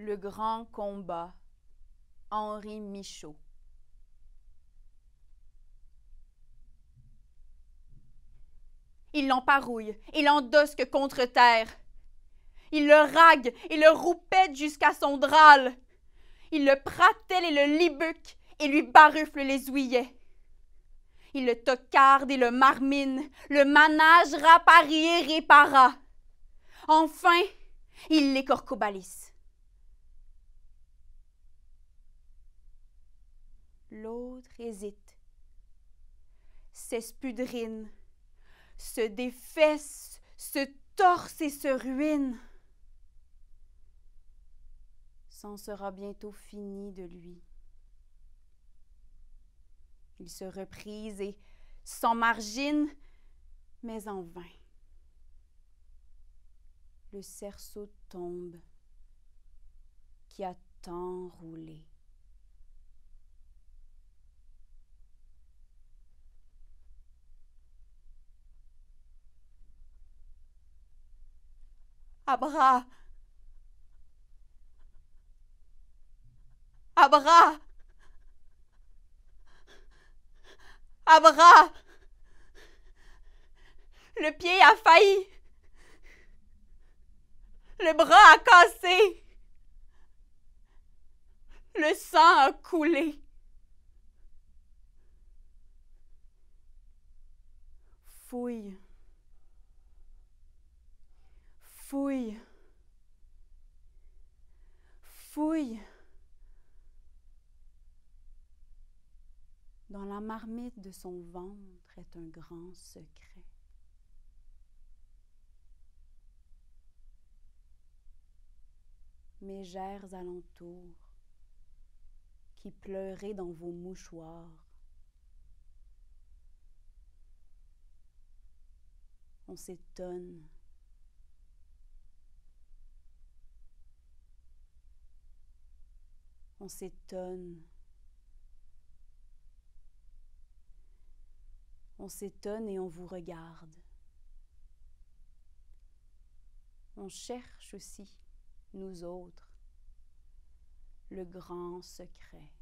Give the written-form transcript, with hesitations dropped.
Le grand combat, Henri Michaud. Il l'emparouille et l'endosque contre terre. Il le rague et le roupette jusqu'à son drâle. Il le pratelle et le libuque et lui barufle les ouillets. Il le tocarde et le marmine, le manage rapari et répara. Enfin, il l'écorcobalisse. L'autre hésite, s'espudrine, se défesse, se torse et se ruine. C'en sera bientôt fini de lui. Il se reprise et s'en margine, mais en vain. Le cerceau tombe, qui a tant roulé. À bras! À bras! À bras! Le pied a failli! Le bras a cassé! Le sang a coulé! Fouille! Fouille! Fouille! Dans la marmite de son ventre est un grand secret. Mégères alentours, qui pleurez dans vos mouchoirs. On s'étonne. On s'étonne. On s'étonne et on vous regarde. On cherche aussi, nous autres, le grand secret.